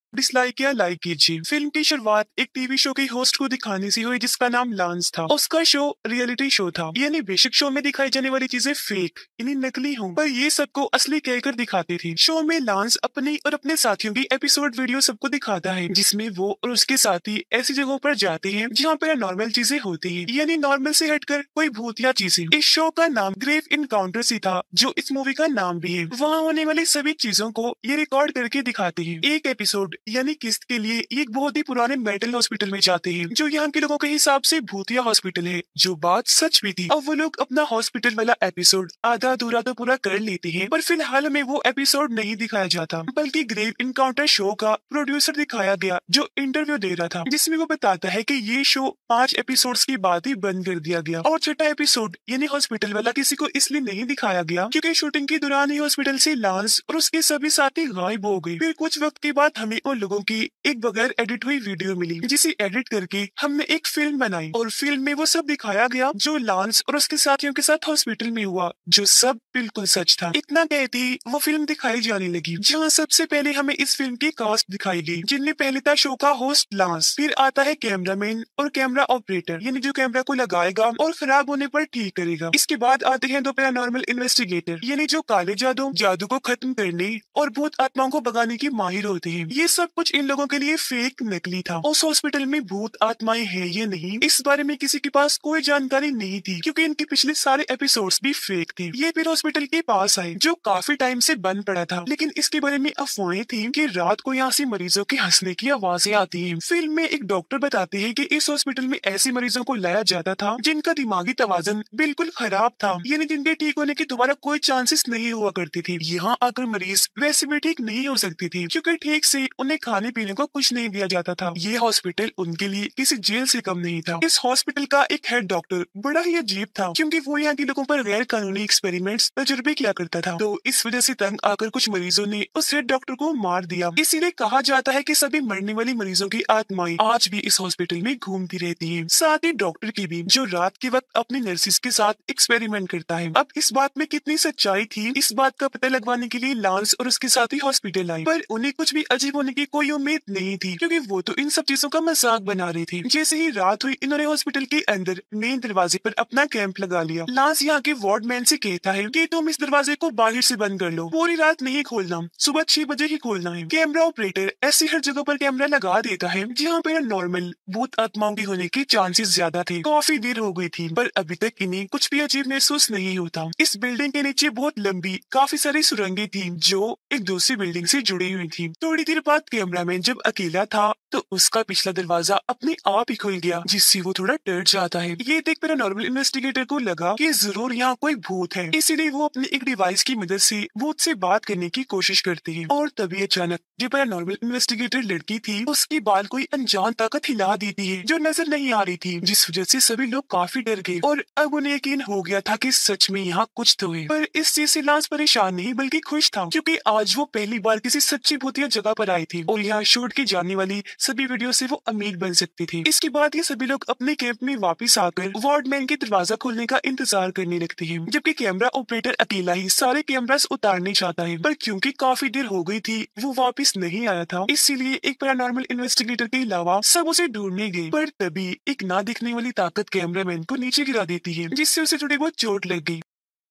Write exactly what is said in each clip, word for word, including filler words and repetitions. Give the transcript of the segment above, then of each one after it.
Dislike या like कीजिए। Film की शुरुआत एक टीवी शो के होस्ट को दिखाने से हुई जिसका नाम लांस था। उसका शो रियलिटी शो था, यानी बेसिक शो में दिखाई जाने वाली चीजें फेक यानी नकली हों, पर ये सबको असली कहकर दिखाती थी। शो में लांस अपनी और अपने साथियों की एपिसोड वीडियो सबको दिखाता है, जिसमें वो और उसके साथी ऐसी जगहों पर जाते हैं जहाँ पर नॉर्मल चीजें होती है, यानी नॉर्मल से हटकर कोई भूत या चीजें। इस शो का नाम ग्रेव इनकाउंटर्स ही था, जो इस मूवी का नाम भी है। वहाँ होने वाली सभी चीजों को ये रिकॉर्ड करके दिखाते हैं। एक एपिसोड यानी किस्त के लिए एक बहुत ही पुराने मेंटल हॉस्पिटल में जाते हैं, जो यहाँ के लोगों के हिसाब से भूतिया हॉस्पिटल है, जो बात सच भी थी। अब वो लोग अपना हॉस्पिटल वाला एपिसोड आधा अधूरा तो पूरा कर लेते हैं, पर फिलहाल में वो एपिसोड नहीं दिखाया जाता, बल्कि ग्रेव इनकाउंटर शो का प्रोड्यूसर दिखाया गया, जो इंटरव्यू दे रहा था, जिसमें वो बताता है कि ये शो पांच एपिसोड्स के बाद ही बंद कर दिया गया। और छठा एपिसोड यानी हॉस्पिटल वाला किसी को इसलिए नहीं दिखाया गया क्योंकि शूटिंग के दौरान ही हॉस्पिटल से लांस और उसके सभी साथी गायब हो गए। फिर कुछ वक्त के बाद हमें उन लोगों की एक बगैर एडिट हुई वीडियो मिली, जिसे एडिट करके हमने एक फिल्म बनाई और फिल्म में वो सब दिखाया गया जो लांस और उसके साथियों के साथ हॉस्पिटल में हुआ, जो सब बिल्कुल सच था। इतना कहते ही वो फिल्म दिखाई जाने लगी, जहाँ सबसे पहले हमें इस फिल्म की कास्ट दिखाई गई, जिनमें पहले था शो का होस्ट लांस, फिर आता है कैमरामैन और कैमरा ऑपरेटर, यानी जो कैमरा को लगाएगा और खराब होने पर ठीक करेगा। इसके बाद आते हैं दो पैरानॉर्मल इन्वेस्टिगेटर, यानी जो काले जादू जादू को खत्म करने और भूत आत्माओं को भगाने की माहिर होते हैं। ये सब कुछ इन लोगों के लिए फेक नकली था। उस हॉस्पिटल में भूत आत्माएं हैं या नहीं, इस बारे में किसी के पास कोई जानकारी नहीं थी, क्योंकि इनके पिछले सारे एपिसोड्स भी फेक थे। ये फिर हॉस्पिटल के पास आए, जो काफी टाइम से बंद पड़ा था, लेकिन इसके बारे में अफवाहें थी कि रात को यहाँ से मरीजों के हंसने की आवाजें आती हैं। फिल्म में एक डॉक्टर बताते हैं कि इस हॉस्पिटल में ऐसे मरीजों को लाया जाता था जिनका दिमागी तवाज़ुन बिल्कुल खराब था, यानी जिनके ठीक होने की दोबारा कोई चांसेस नहीं हुआ करती थी। यहाँ आकर मरीज वैसे भी ठीक नहीं हो सकती थी, क्योंकि ठीक से उन्हें खाने पीने को कुछ नहीं दिया जाता था। ये हॉस्पिटल उनके लिए किसी जेल से कम नहीं था। इस हॉस्पिटल का एक हेड डॉक्टर बड़ा ही अजीब था, क्योंकि वो यहाँ के लोगों पर गैर कानूनी एक्सपेरिमेंट्स तजुर्बे किया करता था। तो इस वजह से तंग आकर कुछ मरीजों ने उस हेड डॉक्टर को मार दिया। इसीलिए कहा जाता है कि सभी मरने वाली मरीजों की आत्माएं आज भी इस हॉस्पिटल में घूमती रहती हैं। साथ ही डॉक्टर की भी, जो रात के वक्त अपनी नर्सिस के साथ एक्सपेरिमेंट करता है। अब इस बात में कितनी सच्चाई थी, इस बात का पता लगवाने के लिए लांस और उसके साथी हॉस्पिटल आए, पर उन्हें कुछ भी अजीब होने की कोई उम्मीद नहीं थी, क्योंकि वो तो इन सब चीजों का मजाक बना रहे थे। जैसे ही रात हुई, इन्होंने हॉस्पिटल के अंदर मेन दरवाजे पर अपना कैंप लगा लिया। लांस यहाँ के वार्डमैन से कहता है कि तुम इस दरवाजे को बाहर से बंद कर लो, पूरी रात नहीं खोलना, सुबह छह बजे ही खोलना है। कैमरा ऑपरेटर ऐसी हर जगह पर कैमरा लगा देता है जहाँ पर नॉर्मल भूत आत्माओं के होने के चांसेस ज्यादा थे। काफी देर हो गई थी, पर अभी तक इन्हें कुछ भी अजीब महसूस नहीं होता। इस बिल्डिंग के नीचे बहुत लंबी काफी सारी सुरंगें थी, जो एक दूसरी बिल्डिंग से जुड़ी हुई थी। थोड़ी देर बाद कैमरामैन जब अकेला था, तो उसका पिछला दरवाजा अपने आप ही खुल गया, जिससे वो थोड़ा डर जाता है। ये देख पैरानॉर्मल इन्वेस्टिगेटर को लगा कि जरूर यहाँ कोई भूत है, इसीलिए वो अपनी एक डिवाइस की मदद से भूत से बात करने की कोशिश करती है। और तभी अचानक जो पैरानॉर्मल इन्वेस्टिगेटर लड़की थी, उसकी बाल कोई अनजान ताकत हिला देती है, जो नजर नहीं आ रही थी, जिस वजह से सभी लोग काफी डर गए और अब उन्हें यकीन हो गया था कि सच में यहाँ कुछ तो है। पर इस चीज से लांस परेशान नहीं बल्कि खुश था, क्योंकि आज वो पहली बार किसी सच्ची भूतिया जगह पर आई थी और यहाँ शूट की जाने वाली सभी वीडियो से वो अमीर बन सकती थी। इसके बाद ये सभी लोग अपने कैंप में वापस आकर वार्डमैन के दरवाजा खोलने का इंतजार करने लगते हैं, जबकि कैमरा ऑपरेटर अकेला ही सारे कैमरास उतारने चाहता है, पर क्योंकि काफी देर हो गई थी वो वापस नहीं आया था, इसीलिए एक पैरानॉर्मल इन्वेस्टिगेटर के अलावा सब उसे ढूंढने गए। पर तभी एक ना दिखने वाली ताकत कैमरामैन को नीचे गिरा देती है, जिससे उसे थोड़ी बहुत चोट लग गई।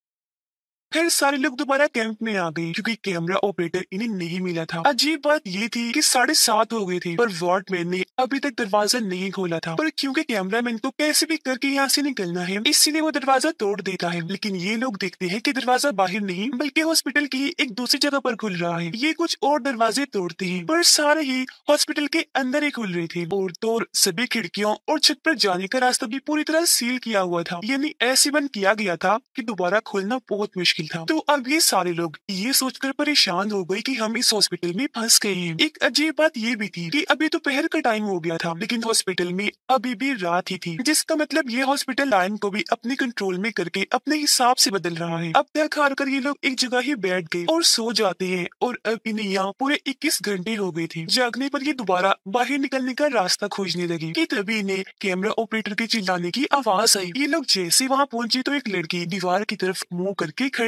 फिर सारे लोग दोबारा कैंप में आ गए, क्योंकि कैमरा ऑपरेटर इन्हें नहीं मिला था। अजीब बात ये थी कि साढ़े सात हो गए थे, पर वार्डमैन ने अभी तक दरवाजा नहीं खोला था। पर क्योंकि कैमरामैन को कैसे भी करके यहाँ से निकलना है, इसीलिए वो दरवाजा तोड़ देता है। लेकिन ये लोग देखते हैं कि दरवाजा बाहर नहीं बल्कि हॉस्पिटल की एक दूसरी जगह पर खुल रहा है। ये कुछ और दरवाजे तोड़ते हैं, पर सारे ही हॉस्पिटल के अंदर ही खुल रहे थे और तो सभी खिड़कियों और छत पर जाने का रास्ता भी पूरी तरह सील किया हुआ था, यानी ऐसे बंद किया गया था कि दोबारा खोलना बहुत मुश्किल था। तो अब ये सारे लोग ये सोचकर परेशान हो गए कि हम इस हॉस्पिटल में फंस गए हैं। एक अजीब बात ये भी थी कि अभी दोपहर का टाइम हो गया था, लेकिन हॉस्पिटल में अभी भी रात ही थी, जिसका मतलब ये हॉस्पिटल लाइन को भी अपने कंट्रोल में करके अपने हिसाब से बदल रहा है। अब तक हार कर ये लोग एक जगह ही बैठ गए और सो जाते हैं और अब इन्हें यहाँ पूरे इक्कीस घंटे हो गए थे। जागने पर ये दोबारा बाहर निकलने का रास्ता खोजने लगे कि तभी इन्हें कैमरा ऑपरेटर के चिल्लाने की आवाज आई। ये लोग जैसे वहाँ पहुंचे तो एक लड़की दीवार की तरफ मुंह करके खड़ी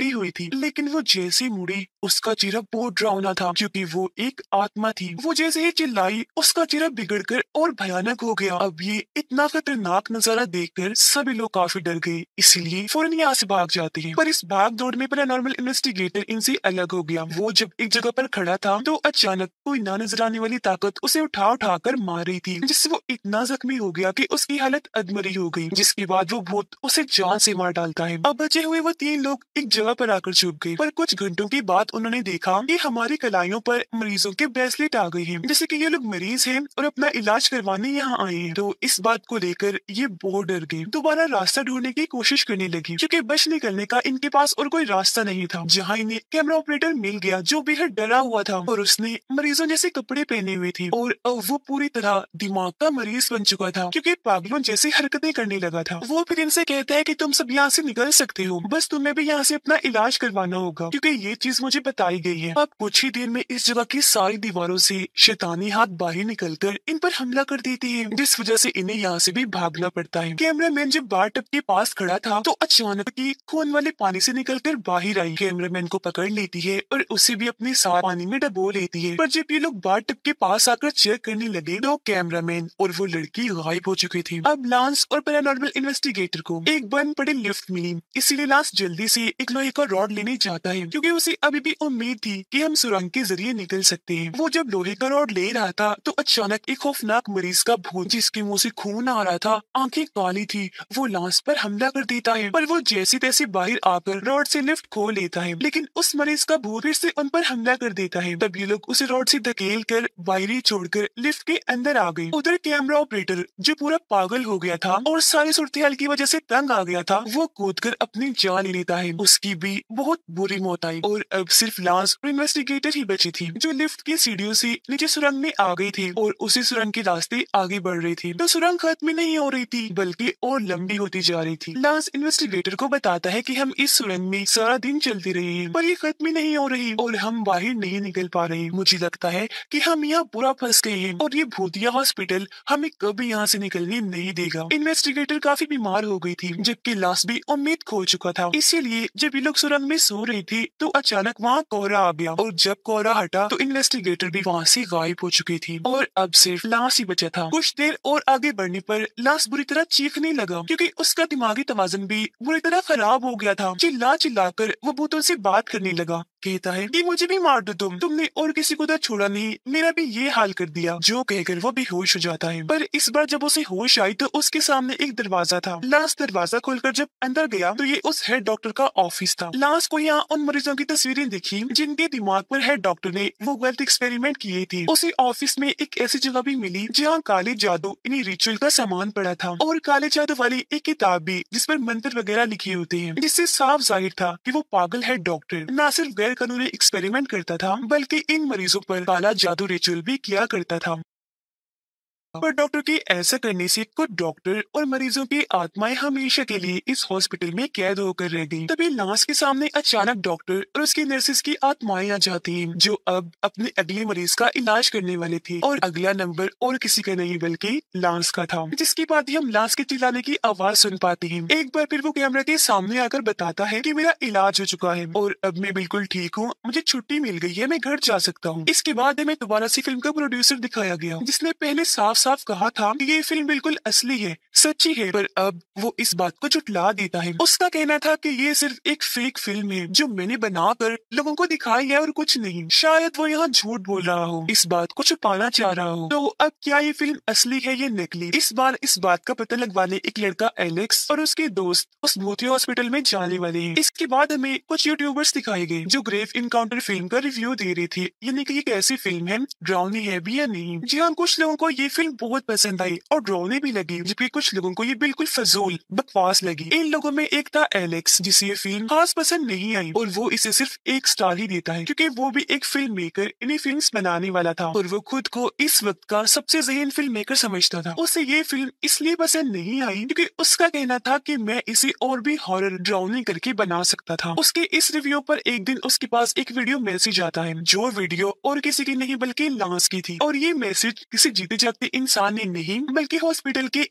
खड़ी हुई थी, लेकिन वो जैसे मुड़ी उसका चेहरा बहुत डरावना था क्योंकि वो एक आत्मा थी। वो जैसे ही चिल्लाई उसका चेहरा बिगड़कर और भयानक हो गया। अब ये इतना खतरनाक नजारा देखकर सभी लोग काफी डर गए, इसीलिए फौरन यहाँ से भाग जाते हैं। पर इस भाग दौड़ में पैरानॉर्मल इन्वेस्टिगेटर इनसे अलग हो गया। वो जब एक जगह पर खड़ा था तो अचानक कोई ना नजर आने वाली ताकत उसे उठा उठा कर मार रही थी, जिससे वो इतना जख्मी हो गया कि उसकी हालत अधमरी हो गई, जिसके बाद वो भूत उसे जान से मार डालता है। अब बचे हुए वो तीन लोग एक जगह पर आकर छुप गए, पर कुछ घंटों के बाद उन्होंने देखा कि हमारी कलाइयों पर मरीजों के ब्रेसलेट आ गए हैं, जैसे कि ये लोग मरीज हैं और अपना इलाज करवाने यहाँ आए हैं। तो इस बात को लेकर ये बहुत डर गए, दोबारा रास्ता ढूंढने की कोशिश करने लगी क्योंकि बच निकलने का इनके पास और कोई रास्ता नहीं था। जहाँ इन्हें कैमरा ऑपरेटर मिल गया जो बेहद डरा हुआ था और उसने मरीजों जैसे कपड़े पहने हुए थे और अब वो पूरी तरह दिमाग का मरीज बन चुका था क्योंकि पागलों जैसी हरकतें करने लगा था। वो फिर इनसे कहता है कि तुम सब यहाँ से निकल सकते हो, बस तुम्हें भी यहाँ से अपना इलाज करवाना होगा क्योंकि ये चीज मुझे बताई गई है। अब कुछ ही देर में इस जगह की सारी दीवारों से शैतानी हाथ बाहर निकलकर इन पर हमला कर देती है, जिस वजह से इन्हें यहाँ से भी भागना पड़ता है। कैमरामैन जब बार टब के पास खड़ा था तो अचानक ही खून वाले पानी से निकलकर बाहर आई। कैमरामैन को पकड़ लेती है और उसे भी अपने साथ पानी में डबो लेती है। पर जब ये लोग बार टब के पास आकर चेक करने लगे तो कैमरामैन और वो लड़की गायब हो चुकी थी। अब लांस और पैरानॉर्मल इन्वेस्टिगेटर को एक बंद पड़ी लिफ्ट मिली, इसीलिए लांस जल्दी से एक लोहे का रॉड लेने जाता है क्योंकि उसे अभी भी उम्मीद थी कि हम सुरंग के जरिए निकल सकते हैं। वो जब लोहे का रॉड ले रहा था तो अचानक एक खौफनाक मरीज का भूत जिसके मुंह से खून आ रहा था, आंखें काली थी, वो लांस पर हमला कर देता है। पर वो जैसी तैसी बाहर आकर रॉड से लिफ्ट खोल लेता है, लेकिन उस मरीज का भूत फिर से उन पर हमला कर देता है। तब ये लोग उसे रॉड से धकेल कर बाहरी छोड़कर लिफ्ट के अंदर आ गए। उधर कैमरा ऑपरेटर जो पूरा पागल हो गया था और सारी सूरत की वजह से तंग आ गया था, वो कूद कर अपनी जान ले लेता है। उसकी भी बहुत बुरी मौत आई और अब सिर्फ लांस और इन्वेस्टिगेटर ही बची थी जो लिफ्ट की सीढ़ियों से नीचे सुरंग में आ गई थी और उसी सुरंग के रास्ते आगे बढ़ रही थी। तो सुरंग खत्म नहीं हो रही थी बल्कि और लंबी होती जा रही थी। लांस इन्वेस्टिगेटर को बताता है कि हम इस सुरंग में सारा दिन चलते रहे हैं पर ये खत्म नहीं हो रही और हम बाहर नहीं निकल पा रहे। मुझे लगता है कि हम यहाँ पूरा फंस गए हैं और ये भूतिया हॉस्पिटल हमें कभी यहाँ से निकलने नहीं देगा। इन्वेस्टिगेटर काफी बीमार हो गई थी जबकि लांस भी उम्मीद खो चुका था। इसीलिए जब ये लोग सुरंग में सो रही थी तो अचानक वहाँ कोहरा आ गया और जब कोहरा हटा तो इन्वेस्टिगेटर भी वहाँ से गायब हो चुकी थी और अब सिर्फ लांस ही बचा था। कुछ देर और आगे बढ़ने पर लांस बुरी तरह चीखने लगा क्योंकि उसका दिमागी तवाज़ुन भी बुरी तरह खराब हो गया था। चिल्ला चिल्लाकर वो भूतों से बात करने लगा, कहता है कि मुझे भी मार दो तुम तुमने और किसी को तो छोड़ा नहीं, मेरा भी ये हाल कर दिया। जो कहकर वो बेहोश हो जाता है। पर इस बार जब उसे होश आई तो उसके सामने एक दरवाजा था। लांस दरवाजा खोलकर जब अंदर गया तो ये उस हेड डॉक्टर का ऑफिस था। लांस को यहाँ उन मरीजों की तस्वीरें दिखी जिनके दिमाग पर हेड डॉक्टर ने वो गलत एक्सपेरिमेंट किए थे। उसे ऑफिस में एक ऐसी जगह भी मिली जहाँ काले जादू इन्हीं रिचुअल का सामान पड़ा था और काले जादू वाली एक किताब भी जिस पर मंत्र वगैरह लिखे होते हैं, जिससे साफ जाहिर था कि वो पागल हेड डॉक्टर न सिर्फ गैर कानूनी एक्सपेरिमेंट करता था बल्कि इन मरीजों पर काला जादू रिचुअल भी किया करता था। पर डॉक्टर के ऐसा करने से कुछ डॉक्टर और मरीजों की आत्माएं हमेशा के लिए इस हॉस्पिटल में कैद होकर रह गईं। तभी लांस के सामने अचानक डॉक्टर और उसकी नर्सेस की आत्माएं आ जाती हैं जो अब अपने अगले मरीज का इलाज करने वाले थे और अगला नंबर और किसी का नहीं बल्कि लांस का था। जिसके बाद ही हम लांस के चिल्लाने की आवाज सुन पाते हैं। एक बार फिर वो कैमरा के सामने आकर बताता है कि मेरा इलाज हो चुका है और अब मैं बिल्कुल ठीक हूँ, मुझे छुट्टी मिल गई है, मैं घर जा सकता हूँ। इसके बाद हमें दोबारा से फिल्म का प्रोड्यूसर दिखाया गया जिसने पहले साफ साफ कहा था कि ये फिल्म बिल्कुल असली है, सच्ची है, पर अब वो इस बात को झुठला देता है। उसका कहना था कि ये सिर्फ एक फेक फिल्म है जो मैंने बनाकर लोगों को दिखाई है और कुछ नहीं। शायद वो यहाँ झूठ बोल रहा हो, इस बात को छुपाना चाह रहा हो। तो अब क्या ये फिल्म असली है या नकली? इस बार इस बात का पता लगवाने एक लड़का एलेक्स और उसके दोस्त उस भूतिया हॉस्पिटल में जाने वाले हैं। इसके बाद हमें कुछ यूट्यूबर्स दिखाए गए जो ग्रेव इनकाउंटर फिल्म का रिव्यू दे रहे थे, यानी कि ये कैसी फिल्म है, डरावनी है भी या नहीं। जी हाँ, कुछ लोगों को ये फिल्म बहुत पसंद आई और डरावनी भी लगी, जबकि कुछ लोगों को ये बिल्कुल फजूल बकवास लगी। इन लोगों में एक था एलेक्स जिसे ये फिल्म खास पसंद नहीं आई और वो इसे सिर्फ एक स्टार ही देता है क्योंकि वो भी एक फिल्म मेकर इन्हीं फिल्म्स बनाने वाला था और वो खुद को इस वक्त का सबसे ज़हीन फिल्म मेकर समझता था। उसे ये फिल्म इसलिए पसंद नहीं आई क्योंकि उसका कहना था कि मैं इसे और भी हॉरर डरावनी करके बना सकता था। उसके इस रिव्यू पर एक दिन उसके पास एक वीडियो मैसेज आता है जो वीडियो और किसी की नहीं बल्कि लांस की थी और ये मैसेज किसी जीते जागते इंसान ने नहीं बल्कि हॉस्पिटल के एक मरीज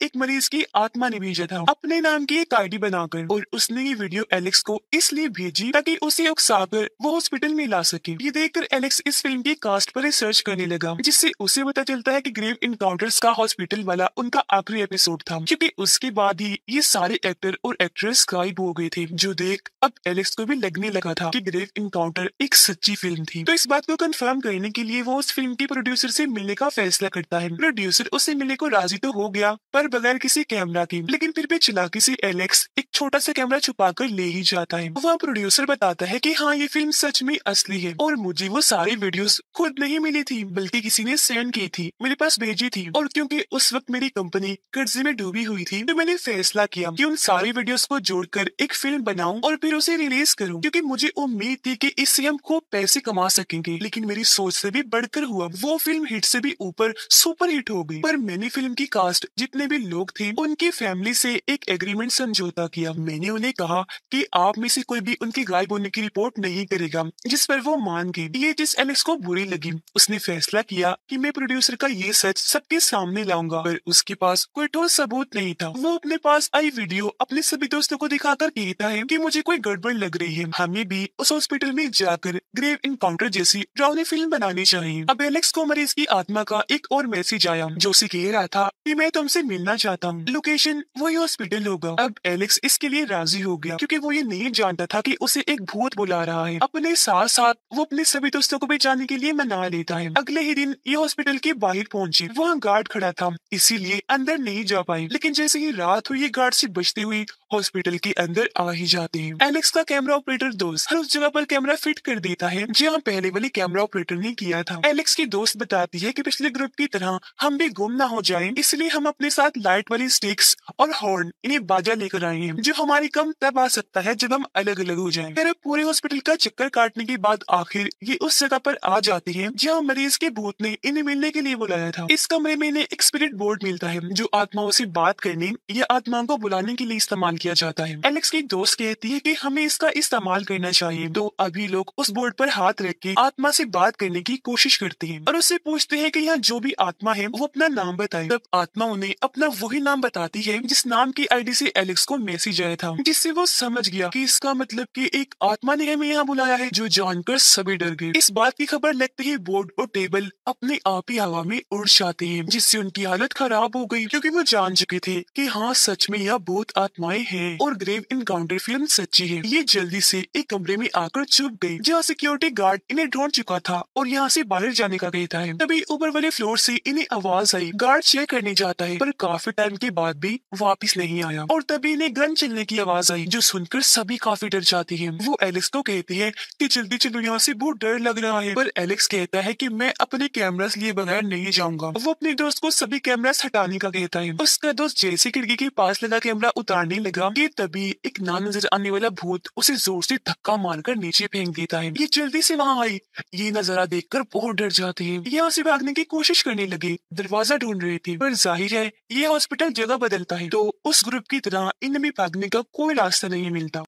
उसकी आत्मा ने भेजा था अपने नाम की एक आईडी बनाकर, और उसने ये वीडियो एलेक्स को इसलिए भेजी ताकि उसे उकसाकर वो हॉस्पिटल में ला सके। ये देखकर एलेक्स इस फिल्म की कास्ट पर रिसर्च करने लगा, जिससे उसे पता चलता है कि ग्रेव इनकाउंटर्स का हॉस्पिटल वाला उनका आखिरी एपिसोड था, क्योंकि उसके बाद ही ये सारे एक्टर और एक्ट्रेस गायब हो गए थे। जो देख अब एलेक्स को भी लगने लगा था कि ग्रेव इनकाउंटर एक सच्ची फिल्म थी। तो इस बात को कंफर्म करने के लिए वो उस फिल्म के प्रोड्यूसर से मिलने का फैसला करता है। प्रोड्यूसर उससे मिलने को राजी तो हो गया, पर बगैर किसी कैमरा के, लेकिन फिर भी चालाकी से एलेक्स एक छोटा सा कैमरा छुपा कर ले ही जाता है। वह प्रोड्यूसर बताता है कि हाँ, ये फिल्म सच में असली है और मुझे वो सारी वीडियोस खुद नहीं मिली थी, बल्कि किसी ने सेंड की थी, मेरे पास भेजी थी। और क्योंकि उस वक्त मेरी कंपनी कर्जे में डूबी हुई थी, तो मैंने फैसला किया कि उन सारी वीडियोस को जोड़कर एक फिल्म बनाऊं और फिर उसे रिलीज करूं, क्योंकि मुझे उम्मीद थी कि इससे हम खूब पैसे कमा सकेंगे। लेकिन मेरी सोच से भी बढ़कर हुआ, वो फिल्म हिट से भी ऊपर सुपर हिट हो गई। पर मैंने फिल्म की कास्ट जितने भी लोग थे उनकी फैमिली से एक एग्रीमेंट समझौता किया। मैंने उन्हें कहा कि आप में से कोई भी उनके गायब होने की रिपोर्ट नहीं करेगा, जिस पर वो मान गए। ये जिस एलेक्स को बुरी लगी, उसने फैसला किया कि मैं प्रोड्यूसर का ये सच सबके सामने लाऊंगा, पर उसके पास कोई ठोस सबूत नहीं था। वो अपने पास आई वीडियो अपने सभी दोस्तों को दिखाकर कहता है कि मुझे कोई गड़बड़ लग रही है, हमें भी उस हॉस्पिटल में जाकर ग्रेव इनकाउंटर जैसी डरावनी फिल्म बनानी चाहिए। अब एलेक्स को मरीज की आत्मा का एक और मैसेज आया, जो उसे कह रहा था कि मैं तुमसे मिलना चाहता हूँ, लोकेशन वही हॉस्पिटल होगा। अब एलेक्स इसके लिए राजी हो गया, क्योंकि वो ये नहीं जानता था कि उसे एक भूत बुला रहा है। अपने साथ साथ वो अपने सभी दोस्तों को भी जाने के लिए मना लेता है। अगले ही दिन ये हॉस्पिटल के बाहर पहुंचे, वहाँ गार्ड खड़ा था, इसीलिए अंदर नहीं जा पाए। लेकिन जैसे ही रात हुई, ये गार्ड से बचते हुए हॉस्पिटल के अंदर आ ही जाते हैं। एलेक्स का कैमरा ऑपरेटर दोस्त हर उस जगह पर कैमरा फिट कर देता है जहाँ पहले वाले कैमरा ऑपरेटर ने किया था। एलेक्स की दोस्त बताती है कि पिछले ग्रुप की तरह हम भी गुम ना हो जाएं, इसलिए हम अपने साथ लाइट वाली स्टिक्स और हॉर्न इन्हें बाजा लेकर आए हैं, जो हमारी कम तब आ सकता है जब हम अलग अलग हो जाएं। फिर पूरे हॉस्पिटल का चक्कर काटने के बाद आखिर ये उस जगह पर आ जाते हैं जहाँ मरीज के भूत ने इन्हें मिलने के लिए बुलाया था। इस कमरे में इन्हें एक स्पिरिट बोर्ड मिलता है, जो आत्माओं से बात करने या आत्माओं को बुलाने के लिए इस्तेमाल किया जाता है। एलेक्स की दोस्त कहती है कि हमें इसका इस्तेमाल करना चाहिए, तो अभी लोग उस बोर्ड पर हाथ रख के आत्मा से बात करने की कोशिश करते हैं और उससे पूछते हैं कि यहाँ जो भी आत्मा है वो अपना नाम बताए। तब आत्मा उन्हें अपना वही नाम बताती है जिस नाम की आईडी से एलेक्स को मैसेज आया था, जिससे वो समझ गया कि इसका मतलब कि एक आत्मा ने हमें यहाँ बुलाया है, जो जानकर सभी डर गए। इस बात की खबर लगते ही बोर्ड और टेबल अपने आप ही हवा में उड़ जाते हैं, जिससे उनकी हालत खराब हो गई, क्योंकि वो जान चुके थे कि हाँ, सच में यह भूत आत्माएं हैं और ग्रेव इनकाउंटर फिल्म सच्ची है। ये जल्दी से एक कमरे में आकर छुप गई, जहाँ सिक्योरिटी गार्ड इन्हें ढूंढ चुका था और यहाँ से बाहर जाने का कहता है। तभी ऊपर वाले फ्लोर से इन्हें आवाज आई। गार्ड चेक करने जाता है, पर काफी टाइम के बाद भी वापस नहीं आया, और तभी इन्हें गन चलने की आवाज आई, जो सुनकर सभी काफी डर जाती है। वो एलेक्स को कहती है कि जल्दी चलो, यहाँ से बहुत डर लग रहा है, पर एलेक्स कहता है कि मैं अपने कैमरास लिए बगैर नहीं जाऊंगा। वो अपने दोस्त को सभी कैमरास हटाने का कहता है। उसका दोस्त जैसे खिड़की के पास लगा कैमरा उतारने लगा कि तभी एक ना नजर आने वाला भूत उसे जोर से धक्का मारकर नीचे फेंक देता है। ये जल्दी से वहाँ आई, ये नजारा देखकर बहुत डर जाते हैं। यहाँ से भागने की कोशिश करने लगे, दरवाजा ढूंढ रहे थे, पर जाहिर है ये हॉस्पिटल जगह बदलता है, तो उस ग्रुप की तरह इनमें भी भागने का कोई रास्ता नहीं मिलता।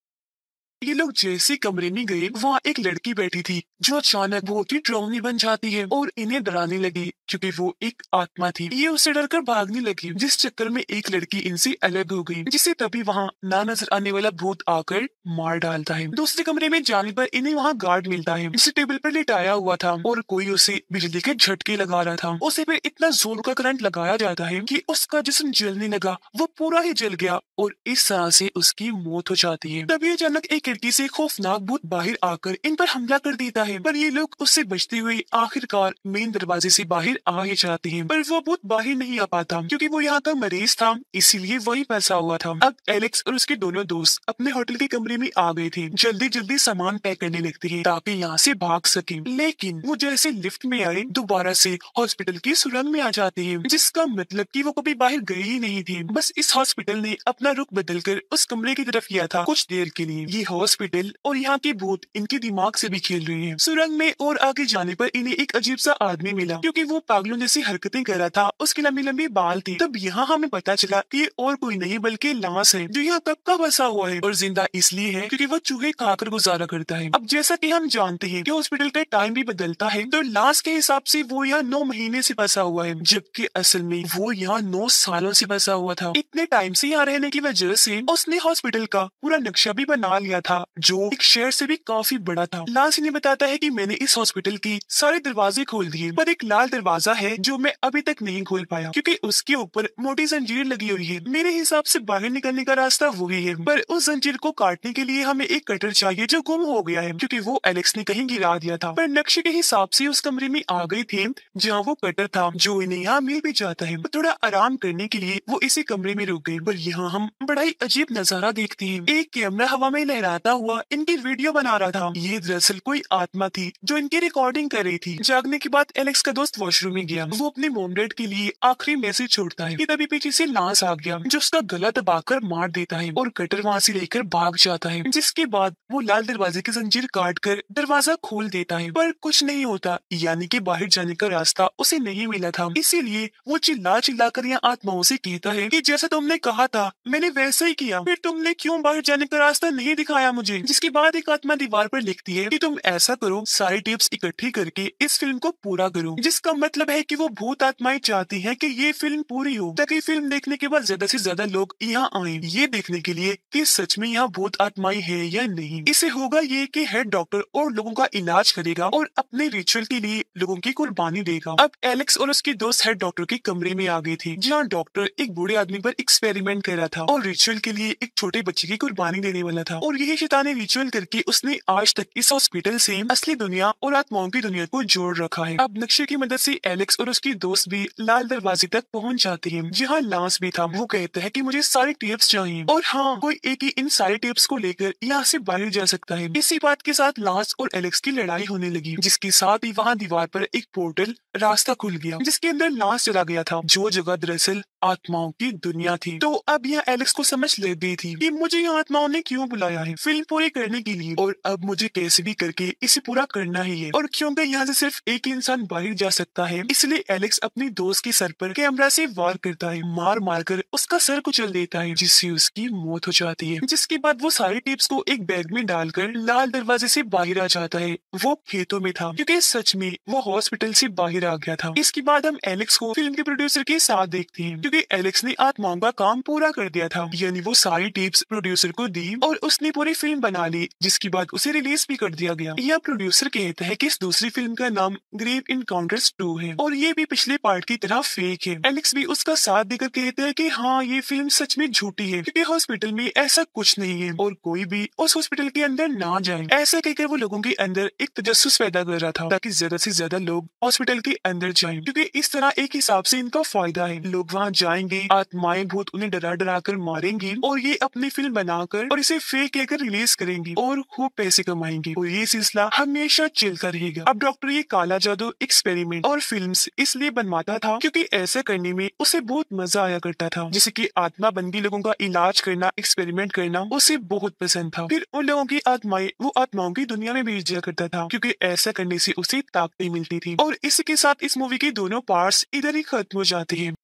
ये लोग जैसे कमरे में गए, वहाँ एक लड़की बैठी थी, जो अचानक बहुत ही डरावनी बन जाती है और इन्हें डराने लगी, क्योंकि वो एक आत्मा थी। ये उससे डरकर भागने लगी, जिस चक्कर में एक लड़की इनसे अलग हो गई, जिसे तभी वहाँ ना नजर आने वाला भूत आकर मार डालता है। दूसरे कमरे में जाने पर इन्हें वहाँ गार्ड मिलता है, जिसे टेबल पर लिटाया हुआ था और कोई उसे बिजली के झटके लगा रहा था। उसे फिर इतना जोर का करंट लगाया जाता है कि उसका जिस्म जलने लगा, वो पूरा ही जल गया और इस तरह से उसकी मौत हो जाती है। तभी अचानक एक खिड़की से खौफनाक भूत बाहर आकर इन पर हमला कर देता है, पर ये लोग उससे बचते हुए आखिरकार मेन दरवाजे से बाहर आ ही जाते हैं। पर वो भूत बाहर नहीं आ पाता, क्योंकि वो यहाँ का मरीज था, इसीलिए वही फंसा हुआ था। अब एलेक्स और उसके दोनों दोस्त अपने होटल के कमरे में आ गए थे, जल्दी जल्दी सामान पैक करने लगते हैं ताकि यहाँ से भाग सके। लेकिन वो जैसे लिफ्ट में आए, दोबारा से हॉस्पिटल की सुरंग में आ जाते हैं, जिसका मतलब कि वो कभी बाहर गए ही नहीं थे। बस इस हॉस्पिटल ने अपना रुख बदलकर उस कमरे की तरफ किया था कुछ देर के लिए। ये हॉस्पिटल और यहाँ के भूत इनके दिमाग से भी खेल रहे हैं। सुरंग में और आगे जाने पर इन्हें एक अजीब सा आदमी मिला, क्योंकि वो पागलों जैसी हरकतें कर रहा था। उसकी लंबी लंबी बाल थी। तब यहाँ हमें पता चला कि ये और कोई नहीं बल्कि लांस है, जो यहाँ कब का बसा हुआ है और जिंदा इसलिए है क्योंकि वो चूहे खाकर गुजारा करता है। अब जैसा कि हम जानते हैं कि हॉस्पिटल का टाइम भी बदलता है, तो लांस के हिसाब से वो यहाँ नौ महीने से बसा हुआ है, जबकि असल में वो यहाँ नौ सालों से बसा हुआ था। इतने टाइम से यहाँ रहने की वजह से उसने हॉस्पिटल का पूरा नक्शा भी बना लिया था, जो एक शहर से भी काफी बड़ा था। लांस इन्हें बताता है कि मैंने इस हॉस्पिटल की सारे दरवाजे खोल दिए, पर एक लाल दरवाजा है जो मैं अभी तक नहीं खोल पाया, क्योंकि उसके ऊपर मोटी जंजीर लगी हुई है। मेरे हिसाब से बाहर निकलने का रास्ता वही है, पर उस जंजीर को काटने के लिए हमें एक कटर चाहिए जो गुम हो गया है, क्योंकि वो एलेक्स ने कहीं गिरा दिया था। पर नक्शे के हिसाब से उस कमरे में आ गई थी जहाँ वो कटर था, जो इन्हें यहाँ मिल भी जाता है। थोड़ा आराम करने के लिए वो इसी कमरे में रुक गए, पर यहाँ हम बड़ा ही अजीब नजारा देखते हैं। एक कैमरा हवा में लहराता हुआ इनकी वीडियो बना रहा था। ये दरअसल कोई आत्मा थी जो इनकी रिकॉर्डिंग कर रही थी। जागने के बाद एलेक्स का दोस्त वॉशरूम में गया। वो अपने मोम डैड के लिए आखिरी मैसेज छोड़ता है कि तभी पीछे से लांस आ गया, जो उसका गला दबाकर मार देता है और कटर वहाँ से लेकर भाग जाता है। जिसके बाद वो लाल दरवाजे की जंजीर काट कर दरवाजा खोल देता है, पर कुछ नहीं होता, यानी कि बाहर जाने का रास्ता उसे नहीं मिला था। इसीलिए वो चिल्ला चिल्ला कर यहाँ आत्माओं से कहता है कि जैसा तुमने कहा था मैंने वैसा ही किया, फिर तुमने क्यों बाहर जाने का रास्ता नहीं दिखाया मुझे। जिसके बाद एक आत्मा दीवार पर लिखती है कि तुम ऐसा करो, सारी टिप्स इकट्ठी करके इस फिल्म को पूरा करो। जिसका मतलब है कि वो भूत आत्माएं चाहती हैं कि ये फिल्म पूरी हो, ताकि फिल्म देखने के बाद ज्यादा से ज्यादा लोग यहाँ आए, ये देखने के लिए कि सच में यहाँ भूत आत्माएं है या नहीं। इससे होगा ये कि हेड डॉक्टर और लोगों का इलाज करेगा और अपने रिचुअल के लिए लोगों की कुर्बानी देगा। अब एलेक्स और उसकी दोस्त हेड डॉक्टर के कमरे में आ गई थी, जहाँ डॉक्टर एक बूढ़े आदमी पर एक्सपेरिमेंट कर रहा था और रिचुअल के लिए एक छोटे बच्चे की कुर्बानी देने वाला था। और यही शैतानी रिचुअल करके उसने आज तक इस हॉस्पिटल से असली दुनिया और आत्माओं की दुनिया को जोड़ रखा है। अब नक्शे की मदद से एलेक्स और उसकी दोस्त भी लाल दरवाजे तक पहुंच जाते हैं, जहाँ लांस भी था। वो कहता है कि मुझे सारे टेप्स चाहिए और हाँ, कोई एक ही इन सारे टेप्स को लेकर यहाँ से बाहर जा सकता है। इसी बात के साथ लांस और एलेक्स की लड़ाई होने लगी, जिसके साथ ही वहाँ दीवार पर एक पोर्टल रास्ता खुल गया, जिसके अंदर लांस चला गया था, जो जगह दरअसल आत्माओं की दुनिया थी। तो अब यहाँ एलेक्स को समझ ले गई थी कि मुझे यहाँ आत्माओं ने क्यों बुलाया है, फिल्म पूरी करने के लिए, और अब मुझे कैसे भी करके इसे पूरा करना ही है। और क्योंकि यहाँ से सिर्फ एक ही इंसान बाहर जा सकता है, इसलिए एलेक्स अपनी दोस्त के सर पर कैमरा से वार करता है, मार मार कर उसका सर कुचल देता है, जिससे उसकी मौत हो जाती है। जिसके बाद वो सारे टिप्स को एक बैग में डालकर लाल दरवाजे से बाहर आ जाता है। वो खेतों में था, क्योंकि सच में वो हॉस्पिटल से बाहर आ गया था। इसके बाद हम एलेक्स को फिल्म के प्रोड्यूसर के साथ देखते हैं, क्योंकि एलेक्स ने आत्माओं का काम पूरा कर दिया था, यानी वो सारी टिप्स प्रोड्यूसर को दी और उसने पूरी फिल्म बना ली, जिसके बाद उसे रिलीज भी कर दिया गया। यह प्रोड्यूसर कहता है कि इस दूसरी फिल्म का नाम ग्रेव इनकाउंटर्स टू है और ये भी पिछले पार्ट की तरह फेक है। एलेक्स भी उसका साथ देकर कहता है कि हाँ, ये फिल्म सच में झूठी है, क्योंकि हॉस्पिटल में ऐसा कुछ नहीं है और कोई भी उस हॉस्पिटल के अंदर ना जाए। ऐसा कहकर वो लोगों के अंदर एक तजस्सुस पैदा कर रहा था, ताकि ज्यादा से ज्यादा लोग हॉस्पिटल के अंदर जाएं, क्योंकि इस तरह एक हिसाब से इनका फायदा है। लोग वहाँ जाएंगे, आत्माएं भूत उन्हें डरा डरा कर मारेंगी और ये अपनी फिल्म बनाकर और इसे फेक कहकर रिलीज करेंगी और खूब पैसे कमाएंगे और ये सिलसिला हमेशा चलता रहेगा। अब डॉक्टर ये काला जादू एक्सपेरिमेंट और फिल्म्स इसलिए बनवाता था क्योंकि ऐसा करने में उसे बहुत मजा आया करता था, जैसे कि आत्मा बंदी लोगों का इलाज करना, एक्सपेरिमेंट करना उसे बहुत पसंद था। फिर उन लोगों की आत्माएं वो आत्माओं की दुनिया में भेज दिया करता था, क्योंकि ऐसा करने से उसे ताकतें मिलती थी। और इसी के साथ इस मूवी के दोनों पार्ट्स इधर ही खत्म हो जाते हैं।